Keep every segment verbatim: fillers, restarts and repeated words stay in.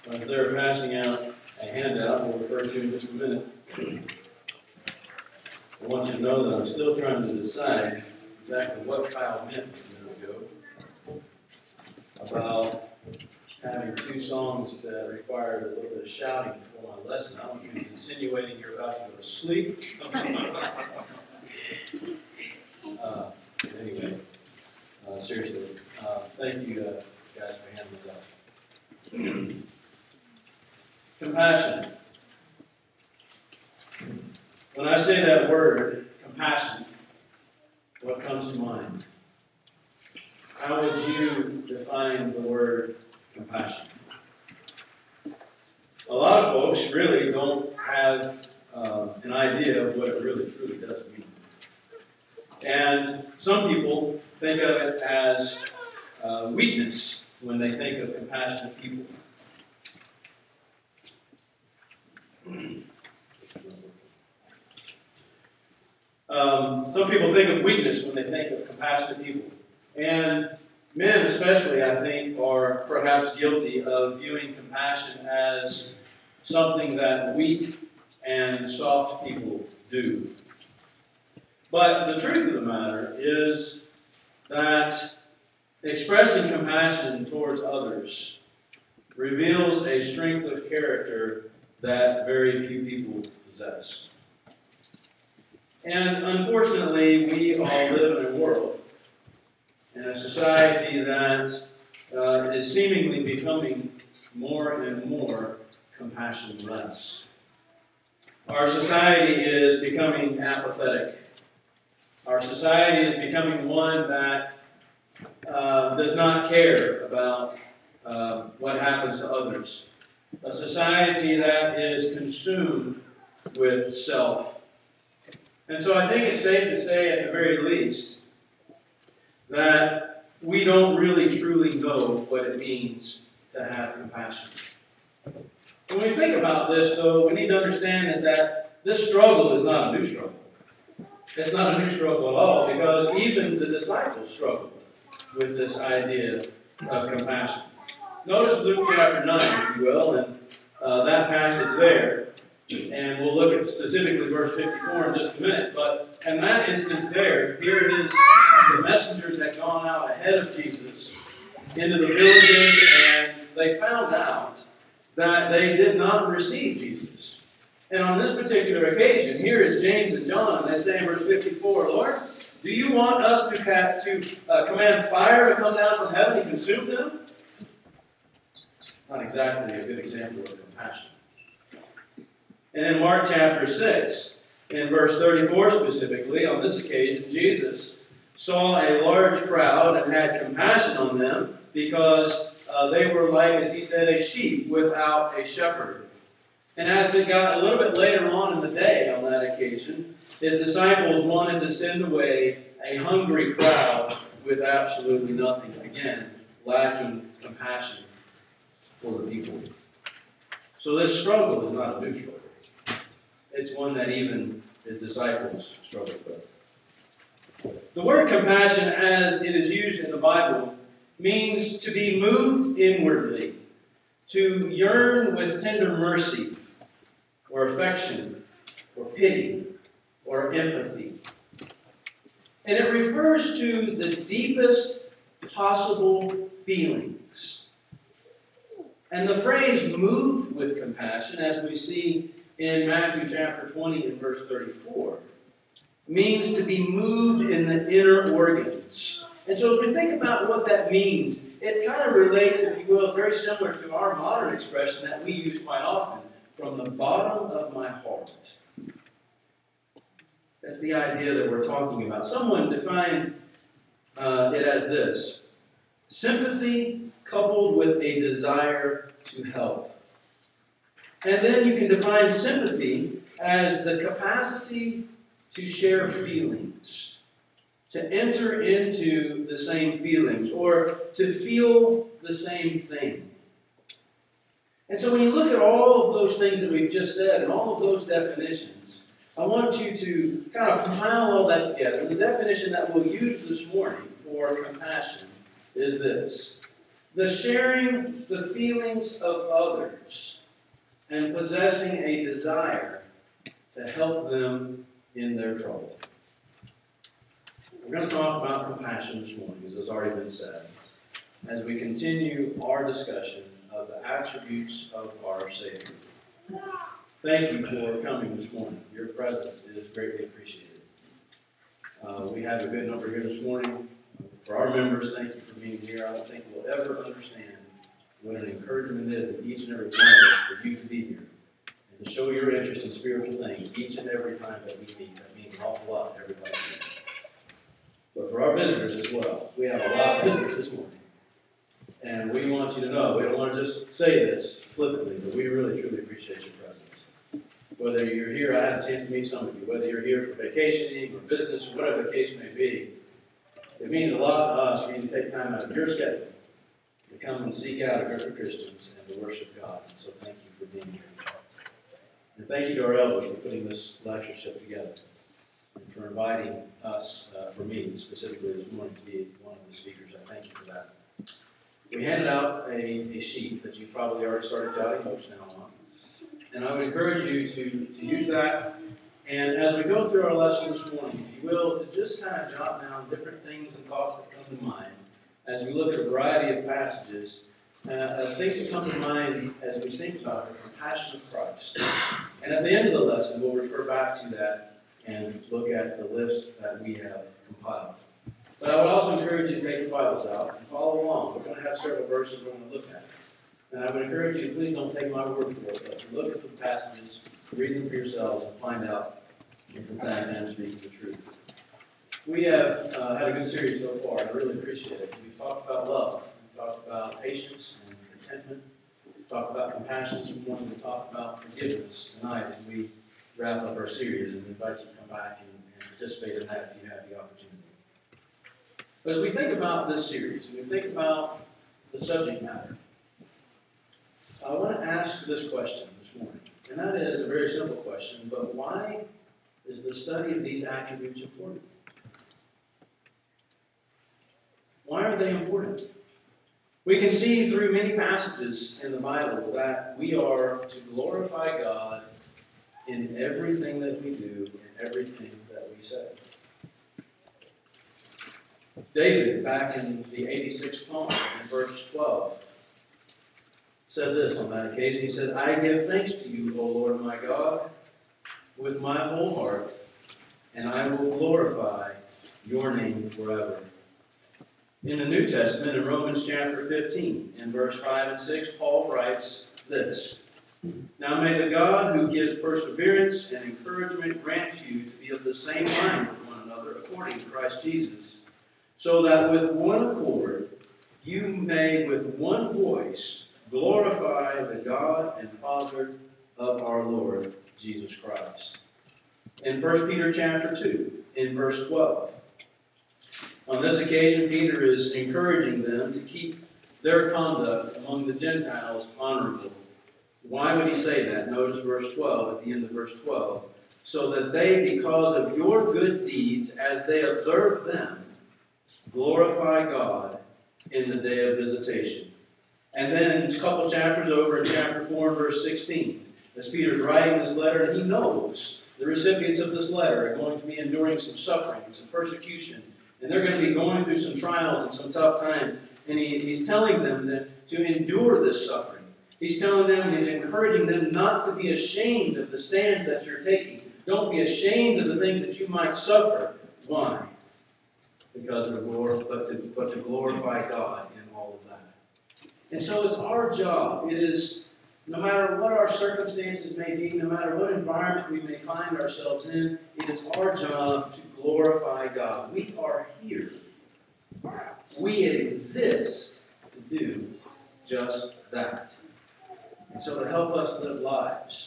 as they're passing out a handout we'll refer to in just a minute, I want you to know that I'm still trying to decide exactly what Kyle meant just a minute ago about having two songs that required a little bit of shouting before my lesson. I don't think he's insinuating you're about to go to sleep. uh, anyway, uh, seriously, uh, thank you uh, guys for handling that. Compassion. When I say that word, compassion, what comes to mind? How would you define the word compassion? A lot of folks really don't have uh, an idea of what it really truly does mean. And some people think of it as uh, weakness when they think of compassionate people. Um, some people think of weakness when they think of compassionate people. And men especially, I think, are perhaps guilty of viewing compassion as something that weak and soft people do. But the truth of the matter is that expressing compassion towards others reveals a strength of character that very few people possess. And unfortunately, we all live in a world, in a society that uh, is seemingly becoming more and more compassionless. Our society is becoming apathetic. Our society is becoming one that uh, does not care about uh, what happens to others. A society that is consumed with self. And so I think it's safe to say, at the very least, that we don't really truly know what it means to have compassion. When we think about this, though, what we need to understand is that this struggle is not a new struggle. It's not a new struggle at all, because even the disciples struggled with this idea of compassion. Notice Luke chapter nine, if you will, and uh, that passage there. And we'll look at specifically verse fifty-four in just a minute. But in that instance there, here it is, the messengers had gone out ahead of Jesus into the villages, and they found out that they did not receive Jesus. And on this particular occasion, here is James and John, and they say in verse fifty-four, Lord, do you want us to, ca- to uh, command fire to come down from heaven and consume them? Not exactly a good example of compassion. And in Mark chapter six, in verse thirty-four specifically, on this occasion, Jesus saw a large crowd and had compassion on them because uh, they were like, as he said, a sheep without a shepherd. And as it got a little bit later on in the day on that occasion, his disciples wanted to send away a hungry crowd with absolutely nothing. Again, lacking compassion for the people. So this struggle is not a new struggle. It's one that even his disciples struggled with. The word compassion, as it is used in the Bible, means to be moved inwardly, to yearn with tender mercy, or affection, or pity, or empathy. And it refers to the deepest possible feelings. And the phrase moved with compassion, as we see in Matthew chapter twenty and verse thirty-four, means to be moved in the inner organs. And so as we think about what that means, it kind of relates, if you will, very similar to our modern expression that we use quite often, from the bottom of my heart. That's the idea that we're talking about. Someone defined uh, it as this: sympathy coupled with a desire to help. And then you can define sympathy as the capacity to share feelings, to enter into the same feelings, or to feel the same thing. And so when you look at all of those things that we've just said and all of those definitions, I want you to kind of compile all that together. And the definition that we'll use this morning for compassion is this: The sharing the feelings of others and possessing a desire to help them in their trouble. We're going to talk about compassion this morning, as has already been said, as we continue our discussion of the attributes of our Savior. Thank you for coming this morning. Your presence is greatly appreciated. Uh, we have a good number here this morning. For our members, thank you for being here. I don't think we'll ever understand what an encouragement it is that each and every one of us, for you to be here and to show your interest in spiritual things each and every time that we meet. That means an awful lot to everybody here. But for our visitors as well, we have a lot of visitors this morning. And we want you to know, we don't want to just say this flippantly, but we really, truly appreciate your presence. Whether you're here, I had a chance to meet some of you, whether you're here for vacationing or business or whatever the case may be, it means a lot to us for you to take time out of your schedule to come and seek out a group of Christians and to worship God. And so thank you for being here. And thank you to our elders for putting this lectureship together and for inviting us, uh, for me specifically this morning, to be one of the speakers. I thank you for that. We handed out a, a sheet that you probably already started jotting notes down on. And I would encourage you to, to use that. And as we go through our lesson this morning, if you will, to just kind of jot down different things and thoughts that come to mind as we look at a variety of passages, uh, uh, things that come to mind as we think about the compassion of Christ. And at the end of the lesson, we'll refer back to that and look at the list that we have compiled. But I would also encourage you to take your Bibles out and follow along. We're going to have several verses we're going to look at. And I would encourage you, please don't take my word for it, but to look at the passages, read them for yourselves, and find out if in fact I am speaking the truth. We have uh, had a good series so far, and I really appreciate it. We've talked about love, we've talked about patience and contentment, we've talked about compassion this morning, we've talked about forgiveness tonight as we wrap up our series, and we invite you to come back and, and participate in that if you have the opportunity. But as we think about this series, and we think about the subject matter, I want to ask this question this morning, and that is a very simple question, but why is the study of these attributes important? Why are they important? We can see through many passages in the Bible that we are to glorify God in everything that we do and everything that we say. David, back in the eighty-sixth Psalm, in verse twelve, said this on that occasion. He said, I give thanks to you, O Lord my God, with my whole heart, and I will glorify your name forever. In the New Testament, in Romans chapter fifteen, in verse five and six, Paul writes this, Now may the God who gives perseverance and encouragement grant you to be of the same mind with one another according to Christ Jesus, so that with one accord you may with one voice glorify the God and Father of our Lord Jesus Christ. In First Peter chapter two, in verse twelve, on this occasion Peter is encouraging them to keep their conduct among the Gentiles honorable. Why would he say that? Notice verse twelve, at the end of verse twelve. So that they, because of your good deeds, as they observe them, glorify God in the day of visitation. And then a couple chapters over in chapter four, verse sixteen, as Peter's writing this letter, he knows the recipients of this letter are going to be enduring some suffering, some persecution, and they're going to be going through some trials and some tough times. And he, he's telling them that to endure this suffering. He's telling them and he's encouraging them not to be ashamed of the stand that you're taking. Don't be ashamed of the things that you might suffer. Why? Because of glory, but to, but to glorify God in all of that. And so it's our job. It is, no matter what our circumstances may be, no matter what environment we may find ourselves in, it is our job to glorify God. We are here. We exist to do just that. And so to help us live lives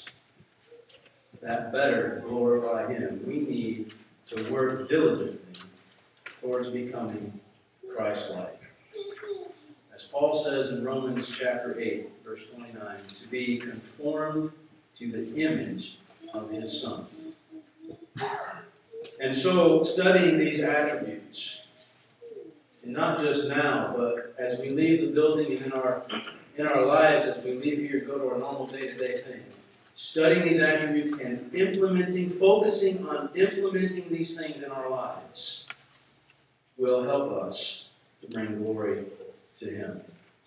that better glorify Him, we need to work diligently towards becoming Christ-like. As Paul says in Romans chapter eight, verse twenty-nine, to be conformed to the image of His Son. And so, studying these attributes And not just now, but as we leave the building and in our, in our lives, as we leave here, go to our normal day-to-day thing. Studying these attributes and implementing, focusing on implementing these things in our lives will help us to bring glory to Him.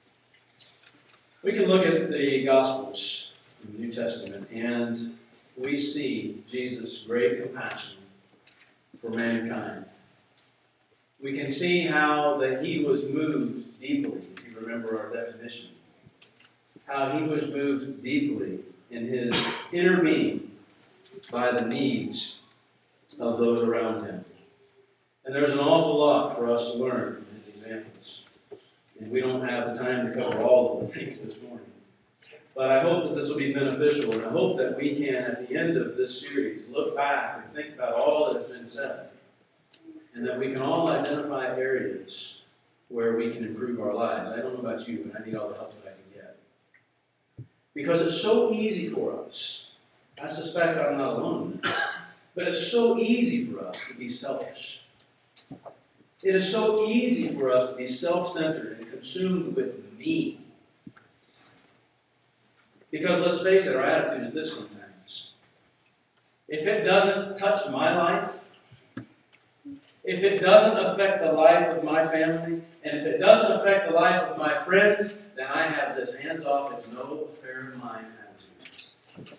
We can look at the Gospels in the New Testament, and we see Jesus' great compassion for mankind. We can see how that He was moved deeply, if you remember our definition. How He was moved deeply in His inner being by the needs of those around Him. And there's an awful lot for us to learn from His examples. And we don't have the time to cover all of the things this morning. But I hope that this will be beneficial, and I hope that we can, at the end of this series, look back and think about all that has been said. And that we can all identify areas where we can improve our lives. I don't know about you, but I need all the help that I can get. Because it's so easy for us. I suspect I'm not alone in this. But it's so easy for us to be selfish. It is so easy for us to be self-centered and consumed with me. Because let's face it, our attitude is this sometimes. If it doesn't touch my life, if it doesn't affect the life of my family, and if it doesn't affect the life of my friends, then I have this hands-off, it's no affair of mine attitude.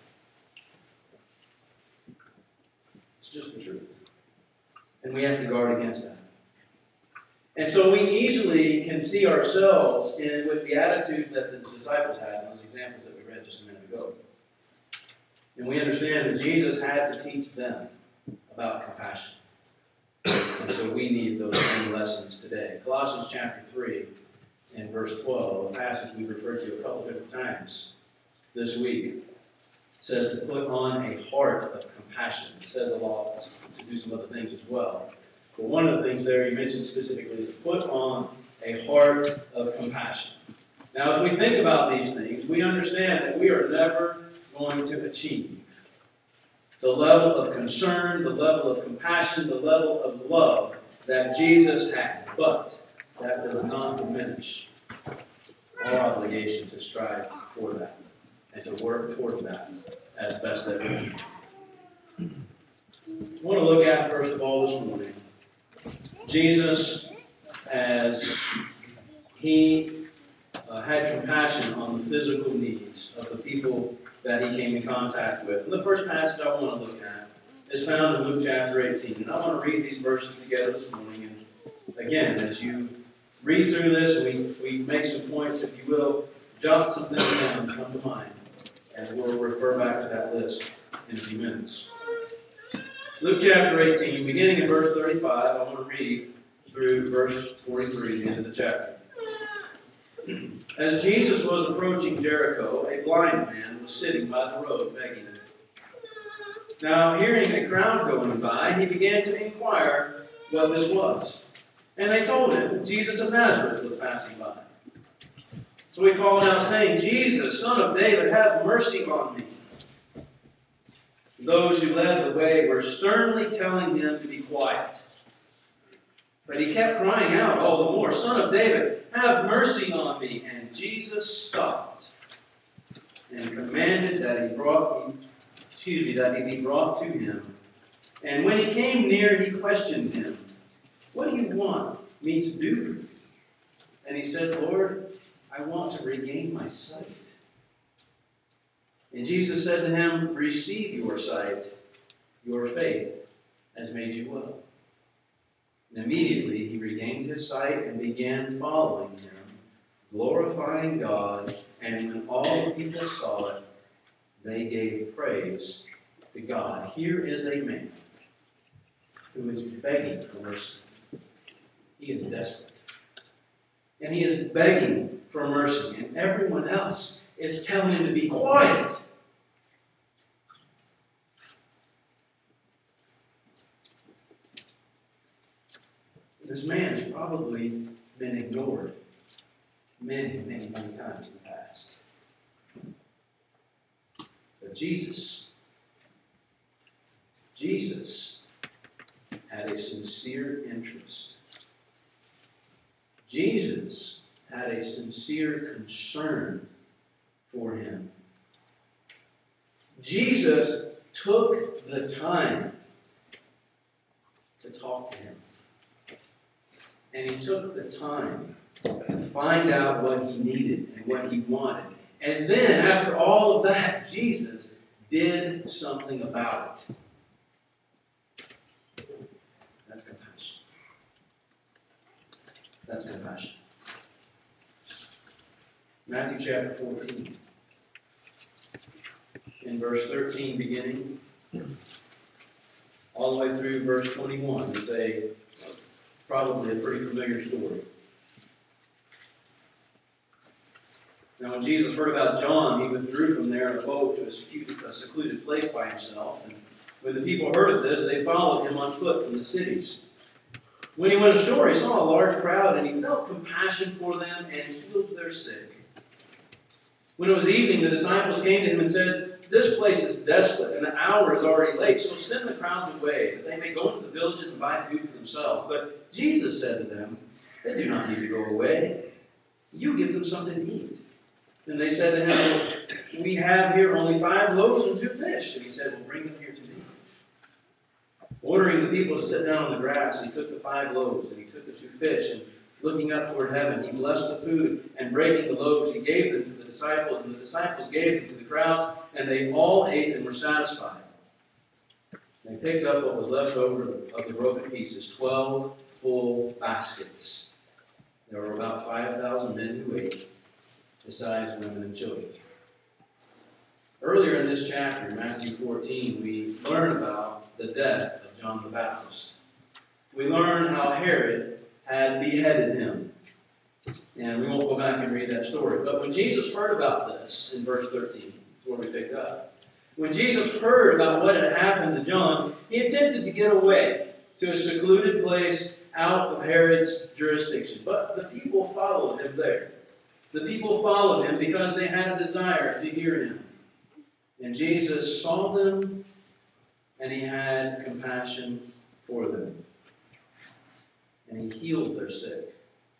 It's just the truth. And we have to guard against that. And so we easily can see ourselves in, with the attitude that the disciples had in those examples that we read just a minute ago. And we understand that Jesus had to teach them about compassion. And so we need those same lessons today. Colossians chapter three and verse twelve, a passage we've referred to a couple different times this week, says to put on a heart of compassion. It says a lot to do some other things as well. But one of the things there he mentions specifically is to put on a heart of compassion. Now, as we think about these things, we understand that we are never going to achieve the level of concern, the level of compassion, the level of love that Jesus had. But that does not diminish our obligation to strive for that and to work towards that as best that we can. I want to look at, first of all, this morning, Jesus, as He uh, had compassion on the physical needs of the people that He came in contact with. And the first passage I want to look at is found in Luke chapter eighteen. And I want to read these verses together this morning. And again, as you read through this, we, we make some points, if you will, jot some things down that come to mind. And we'll refer back to that list in a few minutes. Luke chapter eighteen, beginning in verse thirty-five, I want to read through verse forty-three, the end of the chapter. As Jesus was approaching Jericho, a blind man was sitting by the road begging. Now, hearing a crowd going by, he began to inquire what this was. And they told him, Jesus of Nazareth was passing by. So he called out, saying, Jesus, Son of David, have mercy on me. Those who led the way were sternly telling him to be quiet. But he kept crying out all the more, Son of David, have mercy on me. And Jesus stopped and commanded that he brought, excuse me, that he be brought to him. And when he came near, he questioned him, what do you want me to do for you? And he said, Lord, I want to regain my sight. And Jesus said to him, receive your sight, your faith has made you well. And immediately he regained his sight and began following him, glorifying God. And when all the people saw it, they gave praise to God. Here is a man who is begging for mercy. He is desperate. And he is begging for mercy. And everyone else is telling him to be quiet. This man has probably been ignored many, many, many times in the past. But Jesus, Jesus had a sincere interest Jesus had a sincere concern for him. Jesus took the time to talk to him. And he took the time to find out what he needed and what he wanted. And then, after all of that, Jesus did something about it. That's compassion. That's compassion. Matthew chapter fourteen. In verse thirteen beginning, all the way through verse twenty-one is a probably a pretty familiar story. Now when Jesus heard about John, he withdrew from there in a boat to a secluded, a secluded place by himself. And when the people heard of this, they followed him on foot from the cities. When he went ashore, he saw a large crowd, and he felt compassion for them and healed their sick. When it was evening, the disciples came to him and said, "This place is desolate, and the hour is already late, so send the crowds away, that they may go into the villages and buy food for themselves." But Jesus said to them, "They do not need to go away. You give them something to eat." And they said to him, "We have here only five loaves and two fish." And he said, "Well, bring them here to me." Ordering the people to sit down on the grass, he took the five loaves, and he took the two fish, and looking up toward heaven, he blessed the food, and breaking the loaves, he gave them to the disciples, and the disciples gave them to the crowds, and they all ate and were satisfied. They picked up what was left over of the broken pieces, twelve full baskets. There were about five thousand men who ate, besides women and children. Earlier in this chapter, in Matthew fourteen, we learn about the death of John the Baptist. We learn how Herod had beheaded him. And we won't go back and read that story. But when Jesus heard about this, in verse thirteen, that's where we picked up. When Jesus heard about what had happened to John, he attempted to get away to a secluded place out of Herod's jurisdiction. But the people followed him there. The people followed him because they had a desire to hear him. And Jesus saw them, and he had compassion for them. And he healed their sick.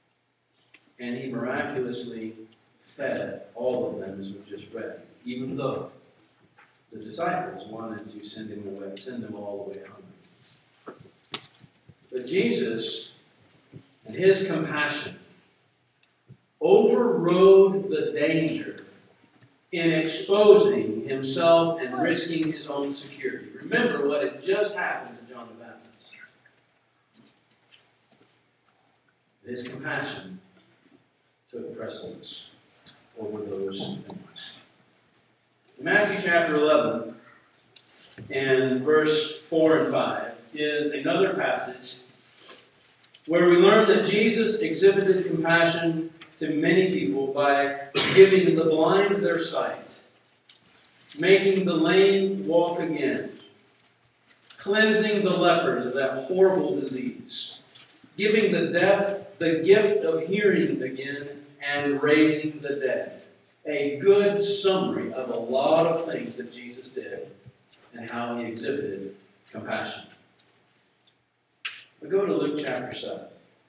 And he miraculously fed all of them, as we've just read, even though the disciples wanted to send him away, send them all away hungry. But Jesus and his compassion overrode the danger in exposing himself and risking his own security. Remember what had just happened to John the Baptist. His compassion took precedence over those things. In Matthew chapter eleven, and verse four and five, is another passage where we learn that Jesus exhibited compassion to many people by giving the blind their sight, making the lame walk again, cleansing the lepers of that horrible disease, giving the deaf the gift of hearing again, and raising the dead. A good summary of a lot of things that Jesus did and how he exhibited compassion. We go to Luke chapter seven.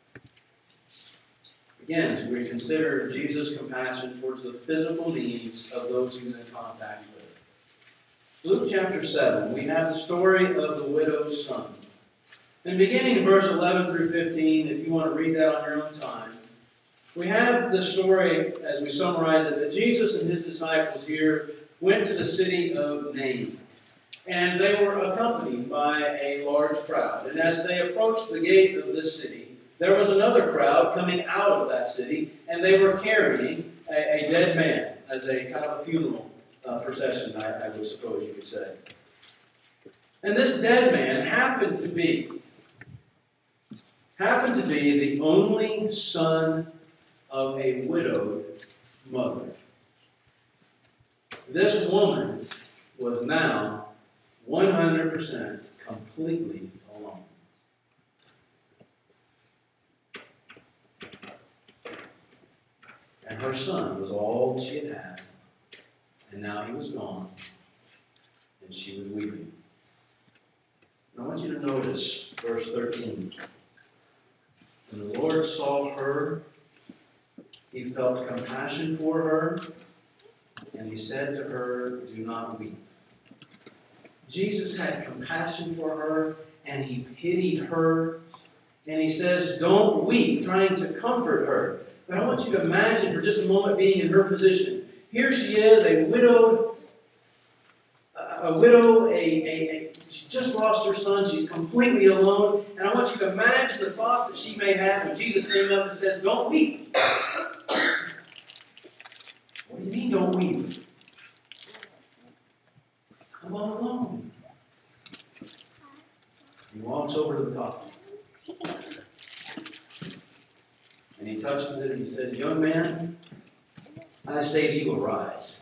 Again, as we consider Jesus' compassion towards the physical needs of those he was in contact with. Luke chapter seven, we have the story of the widow's son. And beginning in verse eleven through fifteen, if you want to read that on your own time, we have the story, as we summarize it, that Jesus and his disciples here went to the city of Nain. And they were accompanied by a large crowd. And as they approached the gate of this city, there was another crowd coming out of that city, and they were carrying a, a dead man as a kind of a funeral uh, procession, I, I would suppose you could say. And this dead man happened to be happened to be the only son of a widowed mother. This woman was now one hundred percent completely alone. And her son was all she had had, and now he was gone, and she was weeping. And I want you to notice verse thirteen. And the Lord saw her He felt compassion for her, and he said to her, do not weep. Jesus had compassion for her, and he pitied her, and he says, don't weep, trying to comfort her. But I want you to imagine for just a moment being in her position. Here she is, a widowed, a widow, a, a, a she just lost her son, she's completely alone, and I want you to imagine the thoughts that she may have when Jesus came up and says, don't weep. What do you mean, don't weep? I'm all alone. He walks over to the coffin. And he touches it and he says, young man, I say to you, arise.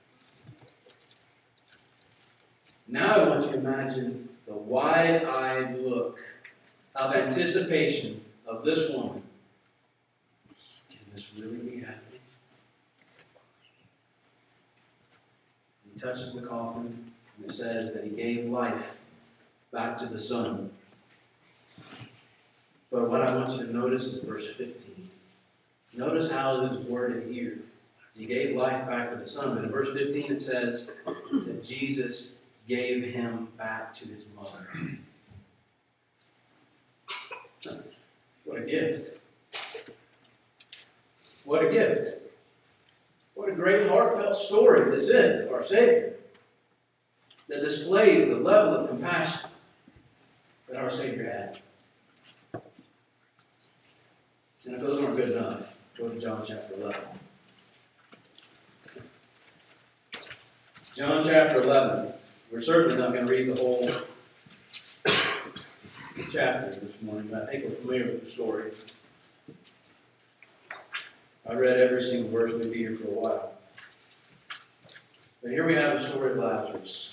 Now I want you to imagine the wide-eyed look of anticipation of this woman. Can this really be happening? He touches the coffin and it says that he gave life back to the son. But what I want you to notice is verse fifteen. Notice how it is worded here. He gave life back to the son. But in verse fifteen it says that Jesus gave him back to his mother. What a gift. What a gift. What a great heartfelt story this is of our Savior, that displays the level of compassion that our Savior had. And if those aren't good enough, go to John chapter eleven. John chapter eleven. We're certainly not going to read the whole chapter this morning, but I think we're familiar with the story. I read every single verse. We'd be here for a while. But here we have the story of Lazarus.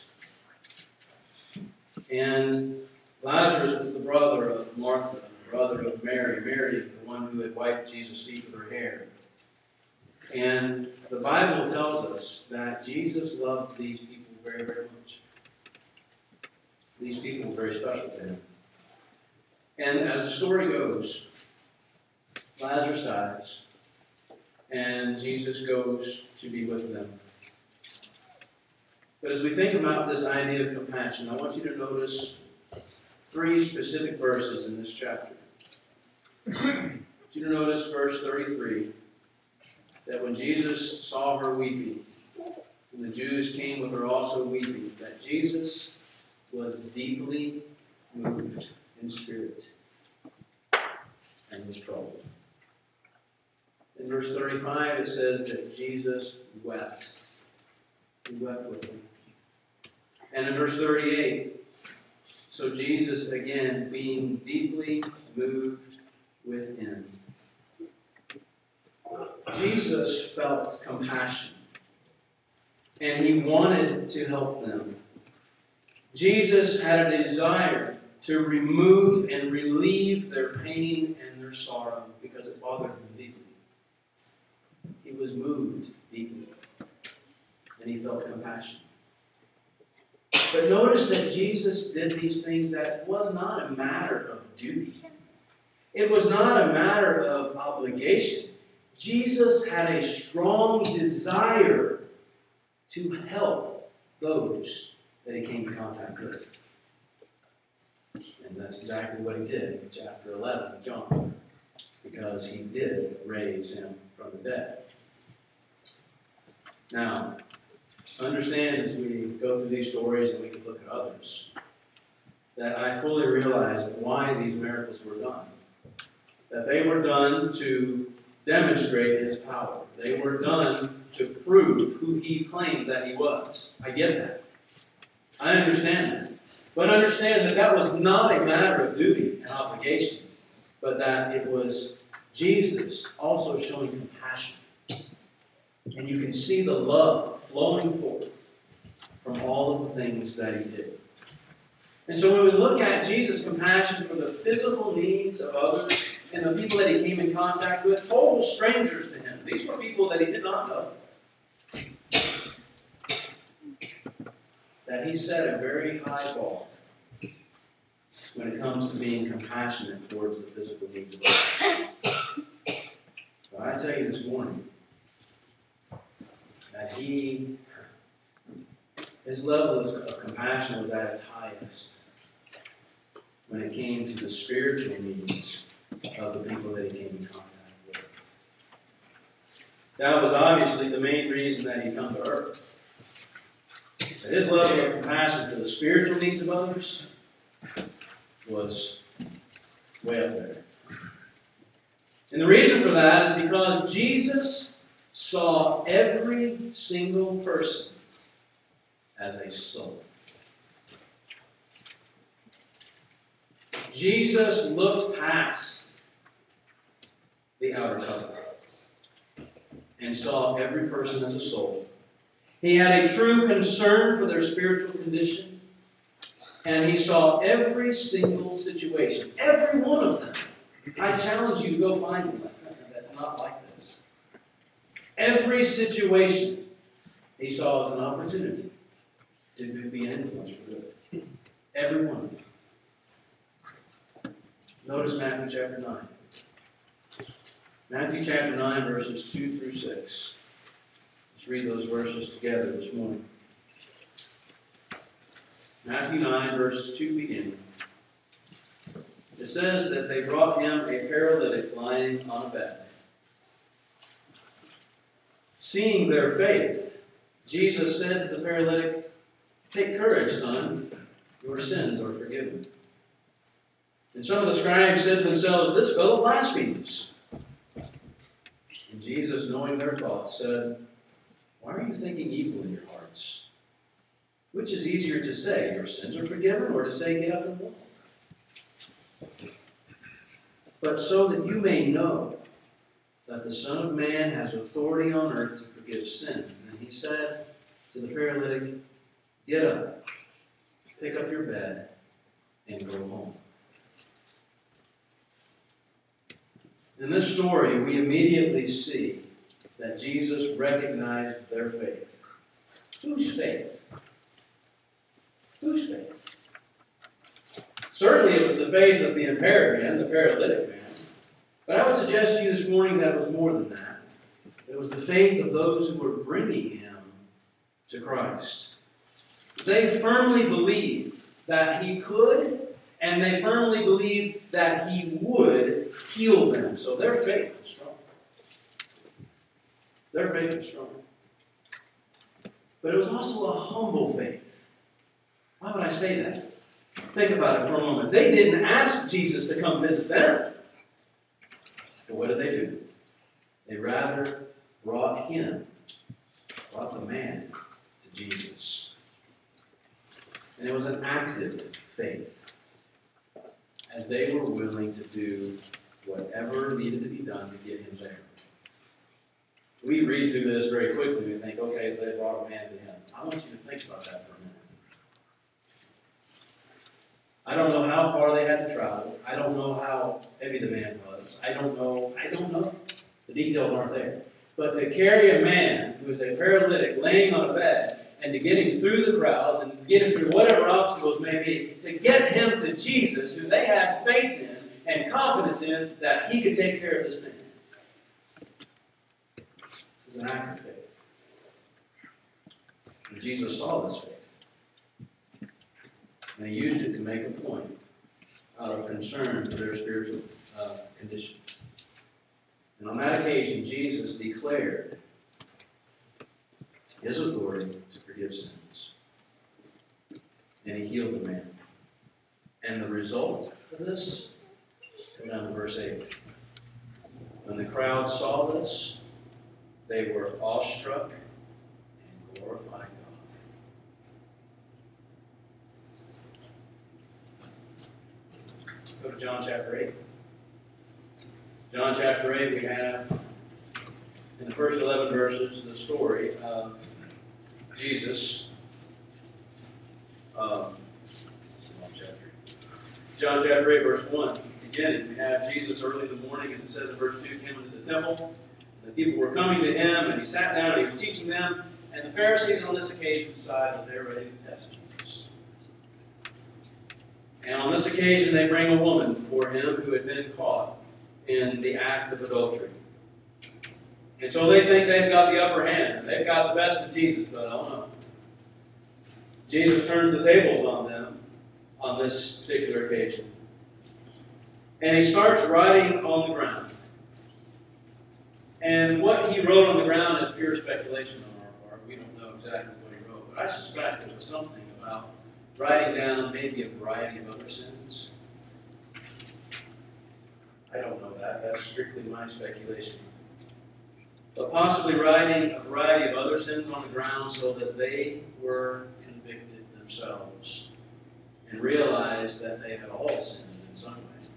And Lazarus was the brother of Martha, the brother of Mary. Mary, the one who had wiped Jesus' feet with her hair. And the Bible tells us that Jesus loved these people very, very much. These people were very special to him. And as the story goes, Lazarus dies, and Jesus goes to be with them. But as we think about this idea of compassion, I want you to notice three specific verses in this chapter. I want you to notice verse thirty-three, that when Jesus saw her weeping, and the Jews came with her also weeping, that Jesus was deeply moved in spirit and was troubled. In verse thirty-five, it says that Jesus wept. He wept with them. And in verse thirty-eight, so Jesus, again, being deeply moved within. Jesus felt compassion, and he wanted to help them. Jesus had a desire to remove and relieve their pain and their sorrow because it bothered him deeply. He was moved deeply, and he felt compassion. But notice that Jesus did these things that was not a matter of duty. It was not a matter of obligation. Jesus had a strong desire to help those that he came in contact with. And that's exactly what he did in chapter eleven of John, because he did raise him from the dead. Now, understand as we go through these stories and we can look at others, that I fully realize why these miracles were done. That they were done to demonstrate his power. They were done to prove who he claimed that he was. I get that. I understand that. But understand that that was not a matter of duty and obligation, but that it was Jesus also showing compassion. And you can see the love flowing forth from all of the things that he did. And so when we look at Jesus' compassion for the physical needs of others and the people that he came in contact with, total strangers to him, these were people that he did not know, that he set a very high bar when it comes to being compassionate towards the physical needs of others. Right? I tell you this morning that he, his level of, of compassion was at its highest when it came to the spiritual needs of the people that he came in contact with. That was obviously the main reason that he come to earth. That his level of compassion for the spiritual needs of others was way up there. And the reason for that is because Jesus saw every single person as a soul. Jesus looked past the outer cover and saw every person as a soul. He had a true concern for their spiritual condition, and he saw every single situation, every one of them. I challenge you to go find one that's not like this. Every situation he saw as an opportunity to be an influence for good. Every one of them. Notice Matthew chapter nine. Matthew chapter nine, verses two through six. Let's read those verses together this morning. Matthew nine, verses two beginning. It says that they brought him a paralytic lying on a bed. Seeing their faith, Jesus said to the paralytic, "Take courage, son, your sins are forgiven." And some of the scribes said to themselves, "This fellow blasphemes." And Jesus, knowing their thoughts, said, "Why are you thinking evil in your hearts? Which is easier to say, 'Your sins are forgiven,' or to say, 'Get up and walk'? But so that you may know that the Son of Man has authority on earth to forgive sins." And he said to the paralytic, "Get up, pick up your bed, and go home." In this story, we immediately see that Jesus recognized their faith. Whose faith? Whose faith? Certainly it was the faith of the impaired man, the paralytic man. But I would suggest to you this morning that it was more than that. It was the faith of those who were bringing him to Christ. They firmly believed that he could, and they firmly believed that he would heal them. So their faith was strong. Their faith was strong. But it was also a humble faith. Why would I say that? Think about it for a moment. They didn't ask Jesus to come visit them. But what did they do? They rather brought him, brought the man to Jesus. And it was an active faith, as they were willing to do whatever needed to be done to get him there. We read through this very quickly and think, okay, if they brought a man to him. I want you to think about that for a minute. I don't know how far they had to travel. I don't know how heavy the man was. I don't know. I don't know. The details aren't there. But to carry a man who is a paralytic laying on a bed and to get him through the crowds and to get him through whatever obstacles may be, to get him to Jesus, who they had faith in and confidence in that he could take care of this man. It was an act of faith. And Jesus saw this faith. And he used it to make a point out of concern for their spiritual uh, condition. And on that occasion, Jesus declared his authority to forgive sins. And he healed the man. And the result of this, come down to verse eight. When the crowd saw this, they were awestruck and glorified God. Go to John chapter eight. John chapter eight, we have in the first eleven verses the story of Jesus. Um, chapter. John chapter eight, verse one. Beginning, we have Jesus early in the morning, as it says in verse two, came into the temple. The people were coming to him, and he sat down and he was teaching them. And the Pharisees on this occasion decided that they were ready to test Jesus. And on this occasion, they bring a woman before him who had been caught in the act of adultery. And so they think they've got the upper hand, and they've got the best of Jesus, but oh no. Jesus turns the tables on them on this particular occasion. And he starts writing on the ground. And what he wrote on the ground is pure speculation on our part. We don't know exactly what he wrote, but I suspect it was something about writing down maybe a variety of other sins. I don't know that. That's strictly my speculation. But possibly writing a variety of other sins on the ground so that they were convicted themselves and realized that they had all sinned in some way.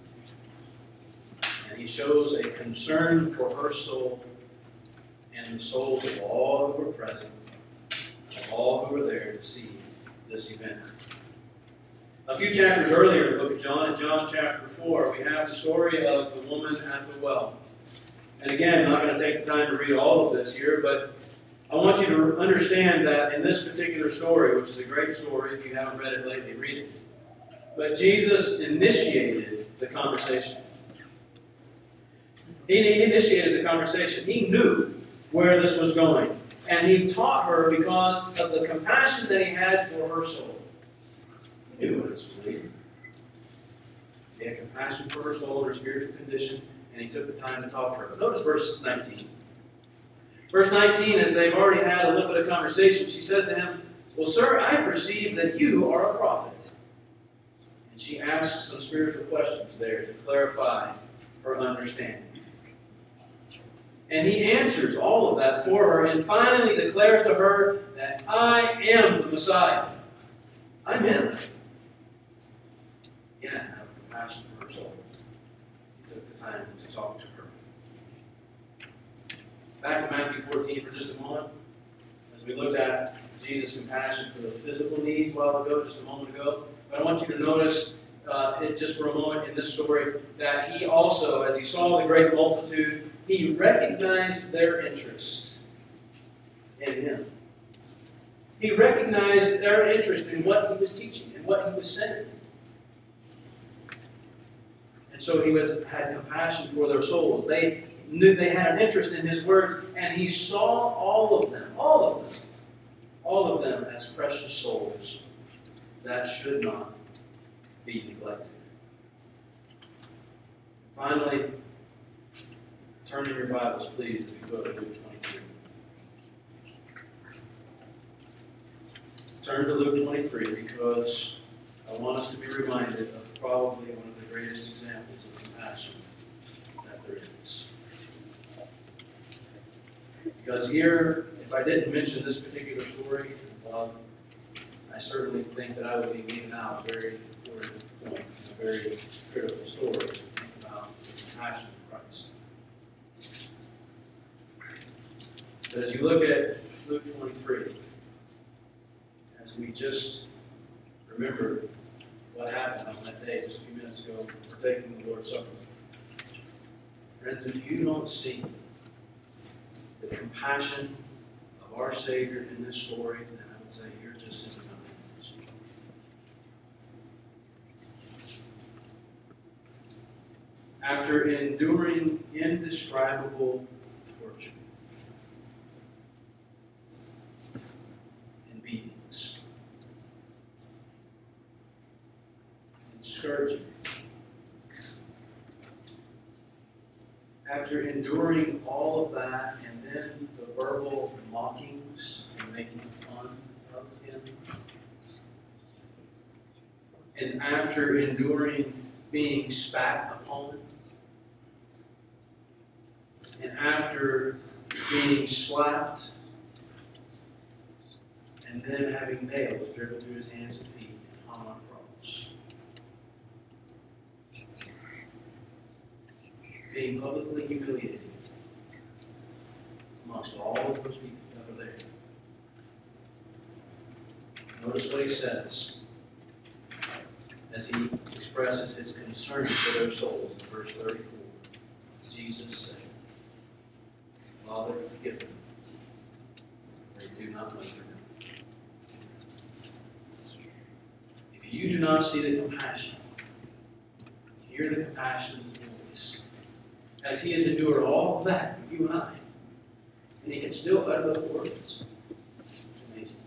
And he shows a concern for her soul and the souls of all who were present, of all who were there to see this event. A few chapters earlier in the book of John, in John chapter four, we have the story of the woman at the well. And again, I'm not going to take the time to read all of this here, but I want you to understand that in this particular story, which is a great story, if you haven't read it lately, read it. But Jesus initiated the conversation. He initiated the conversation. He knew where this was going. And he taught her because of the compassion that he had for her soul. He knew what this was leading. He had compassion for her soul and her spiritual condition, and he took the time to talk to her. But notice verse nineteen. Verse nineteen, as they've already had a little bit of conversation, she says to him, "Well, sir, I perceive that you are a prophet." And she asks some spiritual questions there to clarify her understanding. And he answers all of that for her and finally declares to her that I am the Messiah. I'm him. Yeah, have compassion for her soul. He took the time to talk to her. Back to Matthew fourteen for just a moment. As we looked at Jesus' compassion for the physical needs a while ago, just a moment ago. But I want you to notice uh, it, just for a moment in this story that he also, as he saw the great multitude, he recognized their interest in him. He recognized their interest in what he was teaching and what he was saying. And so he was, had compassion for their souls. They knew they had an interest in his word, and he saw all of them, all of them, all of them as precious souls that should not be neglected. Finally, turn in your Bibles, please, if you go to Luke twenty-three. Turn to Luke twenty-three because I want us to be reminded of probably one of the greatest examples of compassion that there is. Because here, if I didn't mention this particular story, well, I certainly think that I would be leaving out a very important point, a very critical story to think about the compassion of Christ. But as you look at Luke twenty-three, as we just remember what happened on that day just a few minutes ago, partaking the Lord's Supper. Friends, if you don't see the compassion of our Savior in this story, then I would say you're just simply not English. After enduring indescribable torture and beatings and scourging, after enduring all of that and then the verbal mockings and making fun of him, and after enduring being spat upon, and after being slapped, and then having nails driven through his hands and feet and hung on a cross, being publicly humiliated amongst all of those people that are there. Notice what he says as he expresses his concern for their souls in verse thirty-four. Jesus said, "Father, forgive them. They do not know what they're doing." If you do not see the compassion, hear the compassion of his voice, as he has endured all of that for you and I, And he can still utter those words. It's amazing.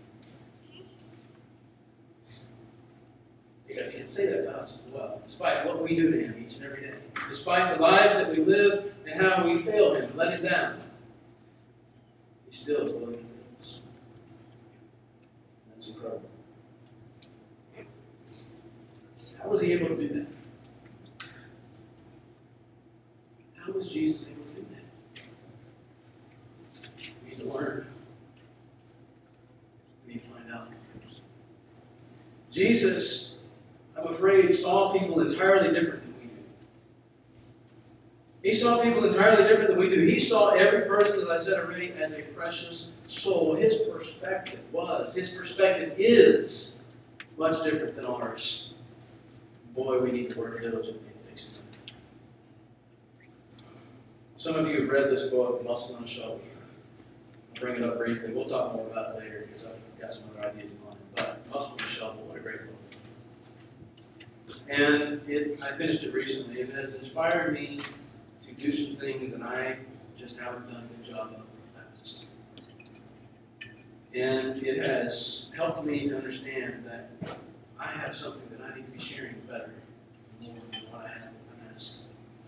Because he can say that to us as well, despite what we do to him each and every day. Despite the lives that we live and how we fail him and let him down. He still is willing to forgive us. That's incredible. How was he able to do that? How was Jesus able to do that? We need to learn. We need to find out. Jesus, I'm afraid, saw people entirely different than we do. He saw people entirely different than we do. He saw every person, as I said already, as a precious soul. His perspective was, his perspective is much different than ours. Boy, we need to work diligently to fix it. Some of you have read this book, Muscle and Shovel. I'll bring it up briefly. We'll talk more about it later because I've got some other ideas in mind. But Muscle and Shovel, what a great book. And it, I finished it recently. It has inspired me to do some things that I just haven't done a good job of in the past. And it has helped me to understand that I have something that I need to be sharing better more than what I have in the past.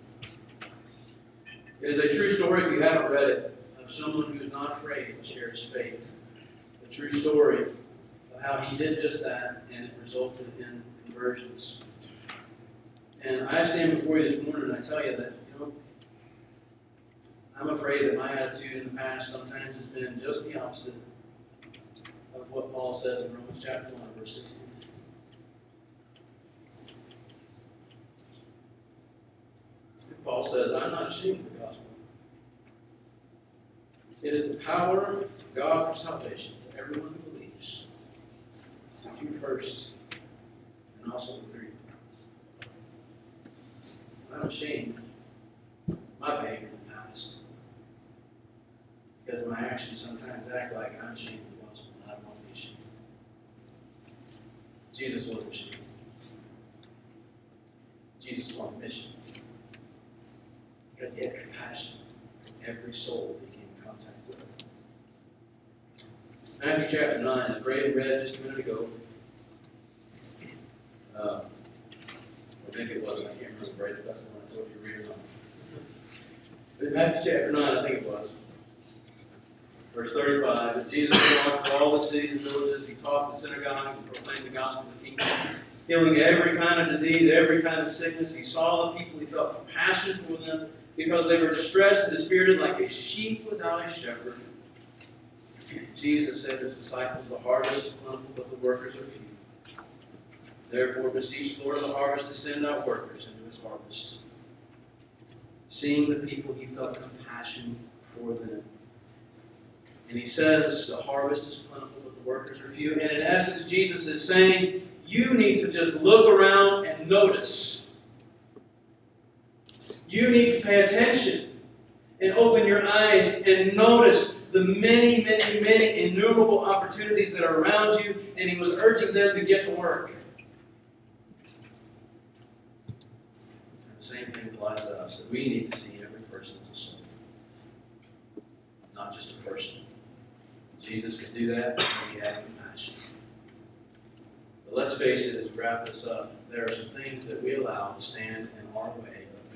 It is a true story, if you haven't read it, of someone who is not afraid to share his faith. A true story of how he did just that, and it resulted in conversions. And I stand before you this morning and I tell you that, you know, I'm afraid that my attitude in the past sometimes has been just the opposite of what Paul says in Romans chapter one, verse sixteen. Paul says, I'm not ashamed of the gospel. It is the power of God for salvation to everyone who believes. It's the Jew first, and also the Greek. I'm ashamed of my behavior in the past. Because my actions sometimes act like I'm ashamed of the gospel, and I don't want to be ashamed. Jesus wasn't ashamed. Jesus was on a mission. Because he had compassion for every soul he came in contact with. Matthew chapter nine, as Brady read just a minute ago. Uh, or maybe it wasn't, I can't remember, Brady, that's the one I told you to read on. But Matthew chapter nine, I think it was. Verse thirty-five, that Jesus walked through all the cities and villages, he taught in the synagogues and proclaimed the gospel of the kingdom, healing every kind of disease, every kind of sickness. He saw the people, he felt compassion for them, because they were distressed and dispirited like a sheep without a shepherd. Jesus said to his disciples, the harvest is plentiful, but the workers are few. Therefore beseech the Lord of the harvest to send out workers into his harvest. Seeing the people, he felt compassion for them. And he says, the harvest is plentiful, but the workers are few. And in essence, Jesus is saying, you need to just look around and notice. You need to pay attention and open your eyes and notice the many, many, many innumerable opportunities that are around you, and he was urging them to get to work. And the same thing applies to us, that we need to see every person as a soul, not just a person. Jesus could do that, and he had compassion. But let's face it, as we wrap this up, there are some things that we allow to stand in our way.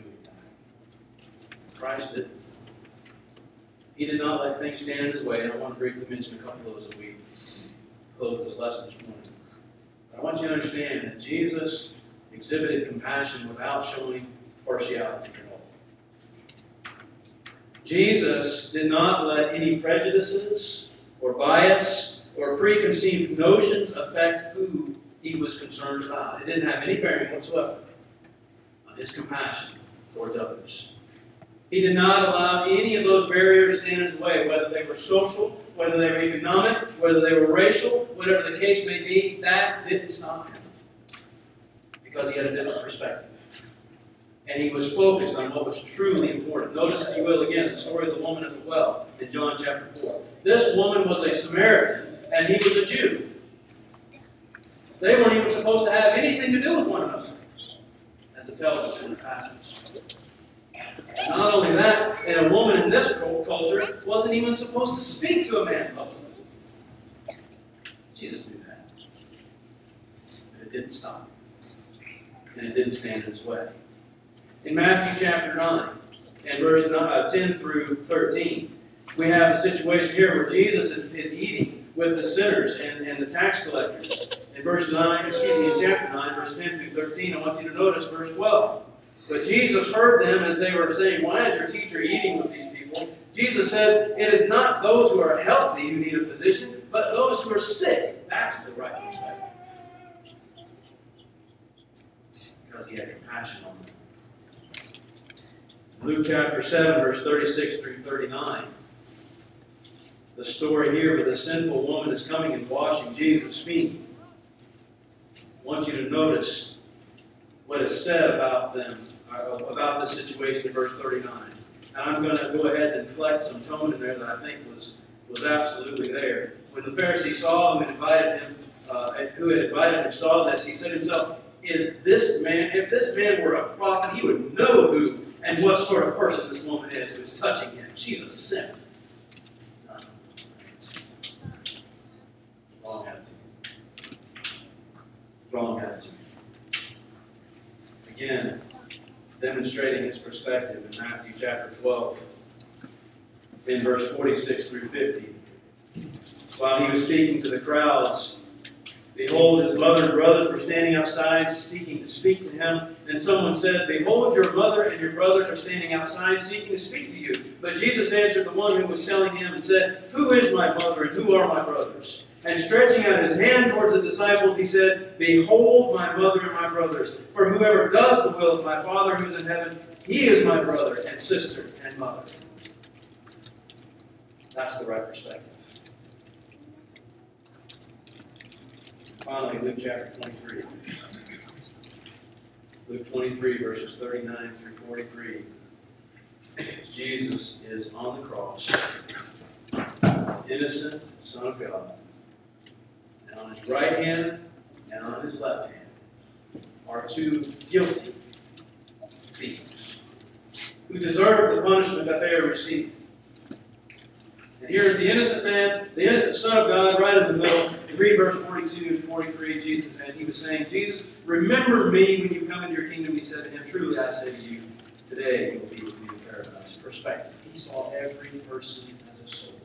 Christ didn't. He did not let things stand in his way, and I want to briefly mention a couple of those as we close this lesson this morning. But I want you to understand that Jesus exhibited compassion without showing partiality at all. Jesus did not let any prejudices or bias or preconceived notions affect who he was concerned about. It didn't have any bearing whatsoever on his compassion towards others. He did not allow any of those barriers to stand in his way, whether they were social, whether they were economic, whether they were racial, whatever the case may be. That didn't stop him because he had a different perspective. And he was focused on what was truly important. Notice, if you will, again, the story of the woman at the well in John chapter four. This woman was a Samaritan, and he was a Jew. They weren't even supposed to have anything to do with one another, as it tells us in the passage. Not only that, and a woman in this culture wasn't even supposed to speak to a man publicly. Jesus knew that. But it didn't stop. And it didn't stand in his way. In Matthew chapter nine, and verse ten through thirteen, we have the situation here where Jesus is, is eating with the sinners and, and the tax collectors. In verse nine, excuse me, in chapter nine, verse ten through thirteen, I want you to notice verse twelve. But Jesus heard them as they were saying, "Why is your teacher eating with these people?" Jesus said, "It is not those who are healthy who need a physician, but those who are sick." That's the right perspective. Because he had compassion on them. Luke chapter seven, verse thirty-six through thirty-nine. The story here where the sinful woman is coming and washing Jesus' feet. I want you to notice what is said about them, about this situation in verse thirty-nine. And I'm going to go ahead and flex some tone in there that I think was, was absolutely there. When the Pharisee saw him and invited him, uh, who had invited him, saw this, he said to himself, "Is this man, if this man were a prophet, he would know who and what sort of person this woman is who is touching him. She's a sinner." Uh, wrong attitude. Wrong attitude. Again, demonstrating his perspective in Matthew chapter twelve, in verse forty-six through fifty. While he was speaking to the crowds, behold, his mother and brothers were standing outside seeking to speak to him. And someone said, "Behold, your mother and your brothers are standing outside seeking to speak to you." But Jesus answered the one who was telling him and said, "Who is my mother and who are my brothers?" And stretching out his hand towards the disciples, he said, "Behold my mother and my brothers. For whoever does the will of my Father who is in heaven, he is my brother and sister and mother." That's the right perspective. Finally, Luke chapter twenty-three. Luke twenty-three, verses thirty-nine through forty-three. Jesus is on the cross, innocent Son of God. And on his right hand and on his left hand are two guilty thieves who deserve the punishment that they have received. And here is the innocent man, the innocent Son of God, right in the middle. You read verse forty-two and forty-three, Jesus, and he was saying, "Jesus, remember me when you come into your kingdom." He said to him, "Truly I say to you, today you will be with me in paradise." Perspective. He saw every person as a soul.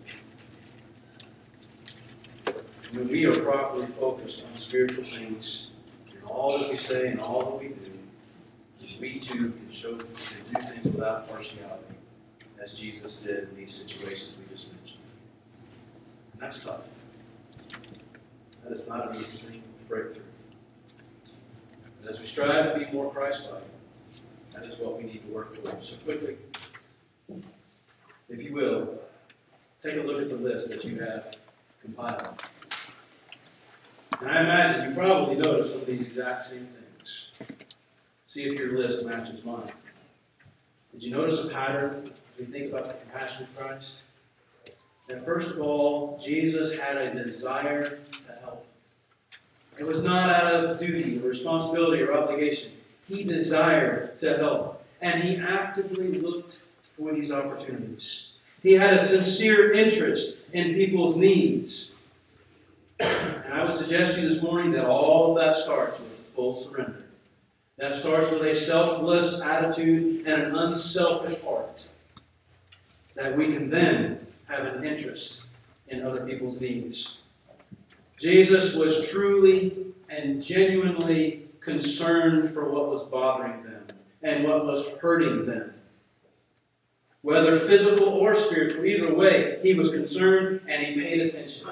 When we are properly focused on spiritual things, in all that we say and all that we do, we too can show can do things without partiality, as Jesus did in these situations we just mentioned. And that's tough. That is not an easy thing to break through. And as we strive to be more Christ-like, that is what we need to work towards. So quickly, if you will, take a look at the list that you have compiled. And I imagine you probably noticed some of these exact same things. See if your list matches mine. Did you notice a pattern as we think about the compassion of Christ? That first of all, Jesus had a desire to help. It was not out of duty or responsibility or obligation. He desired to help. And he actively looked for these opportunities. He had a sincere interest in people's needs. And I would suggest to you this morning that all of that starts with full surrender. That starts with a selfless attitude and an unselfish heart. That we can then have an interest in other people's needs. Jesus was truly and genuinely concerned for what was bothering them and what was hurting them. Whether physical or spiritual, either way, he was concerned and he paid attention.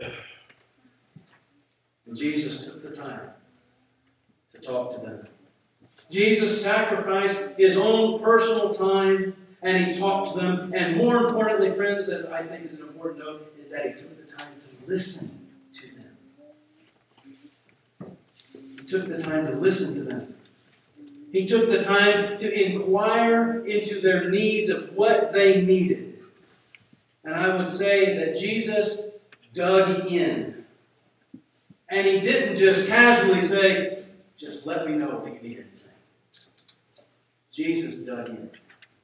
And Jesus took the time to talk to them. Jesus sacrificed his own personal time and he talked to them. And more importantly, friends, as I think is an important note, is that he took the time to listen to them. He took the time to listen to them. He took the time to inquire into their needs of what they needed. And I would say that Jesus dug in. And he didn't just casually say, "Just let me know if you need anything." Jesus dug in.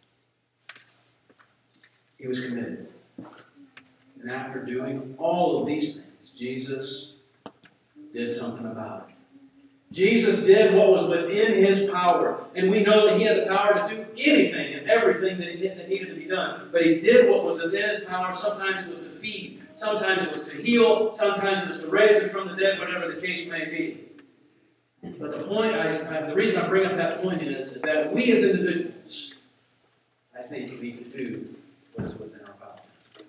He was committed. And after doing all of these things, Jesus did something about it. Jesus did what was within His power. And we know that He had the power to do anything and everything that, he did, that needed to be done. But He did what was within His power. Sometimes it was to feed. Sometimes it was to heal. Sometimes it was to raise them from the dead, whatever the case may be. But the point, I, I, the reason I bring up that point is, is that we as individuals, I think, need to do what is within our power.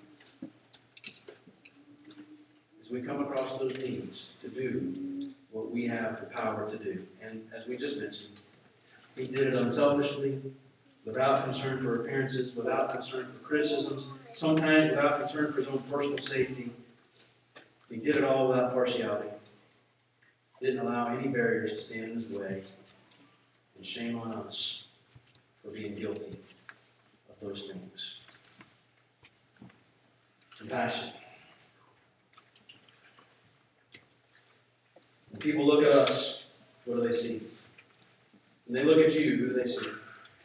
As we come across those needs to do what we have the power to do. And as we just mentioned, He did it unselfishly, without concern for appearances, without concern for criticisms, sometimes without concern for His own personal safety. He did it all without partiality. Didn't allow any barriers to stand in His way. And shame on us for being guilty of those things. Compassion. When people look at us, what do they see? When they look at you, who do they see?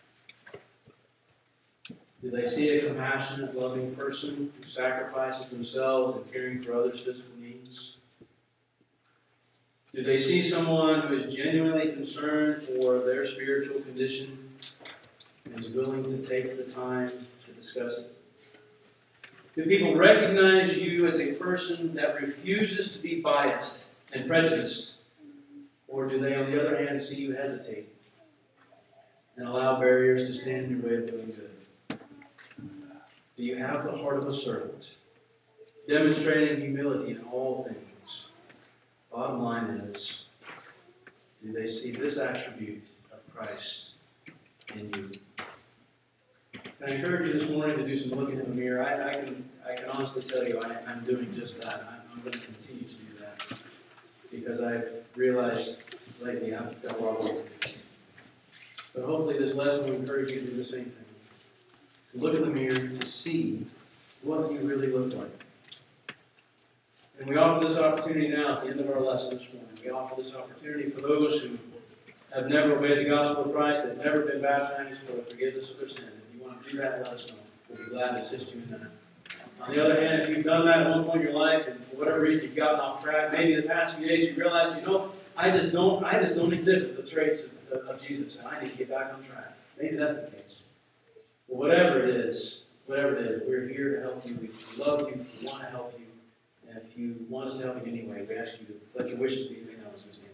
Do they see a compassionate, loving person who sacrifices themselves in caring for others' physical needs? Do they see someone who is genuinely concerned for their spiritual condition and is willing to take the time to discuss it? Do people recognize you as a person that refuses to be biased and prejudiced? Or do they, on the other hand, see you hesitate and allow barriers to stand in your way of doing good? Do you have the heart of a servant, demonstrating humility in all things? Bottom line is, do they see this attribute of Christ in you? And I encourage you this morning to do some looking in the mirror. I, I can I can honestly tell you I, I'm doing just that. I'm, I'm going to continue to do that. Because I've realized lately I've fell all over. But hopefully this lesson will encourage you to do the same thing. To look in the mirror to see what you really look like. And we offer this opportunity now at the end of our lesson this morning. We offer this opportunity for those who have never obeyed the gospel of Christ, that have never been baptized for the forgiveness of their sins. If you want to do that, let us know. We'll be glad to assist you in that. On the other hand, if you've done that at one point in your life, and for whatever reason you've gotten off track, maybe the past few days you realize, you know, I just don't, I just don't exhibit the traits of, of, of Jesus, and I need to get back on track. Maybe that's the case. But whatever it is, whatever it is, we're here to help you. We love you. We want to help you. And if you want us to help you anyway, we ask you to let your wishes be made known as we stand.